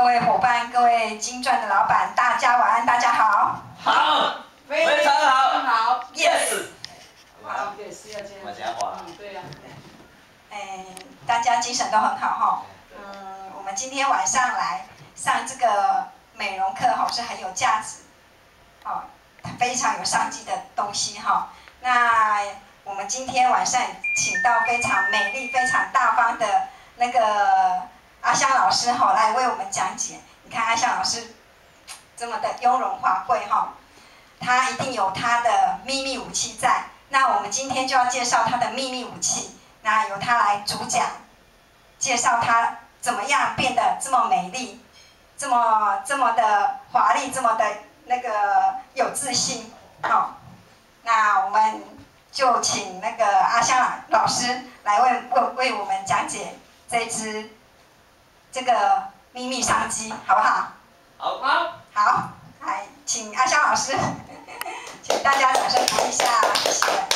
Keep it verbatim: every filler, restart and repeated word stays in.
各位伙伴、各位金钻的老板，大家晚安，大家好。 好，非常好， 好 ，yes。 好，对，是要这样。 马家华。 嗯，对呀。 哎，大家精神都很好哈。嗯，我们今天晚上来上这个美容课哈，是很有价值，哦，非常有商机的东西哈。那我们今天晚上请到非常美丽、非常大方的那个阿香老师哈，来为我们讲解。你看阿香老师这么的雍容华贵哈，他一定有他的秘密武器在。那我们今天就要介绍他的秘密武器，那由他来主讲，介绍他怎么样变得这么美丽，这么这么的华丽，这么的那个有自信。好、哦，那我们就请那个阿香老师来为为为我们讲解这支这个秘密商机，好不好？ 好， 好， 好，来，请阿香老师，请大家掌声鼓励一下，谢谢。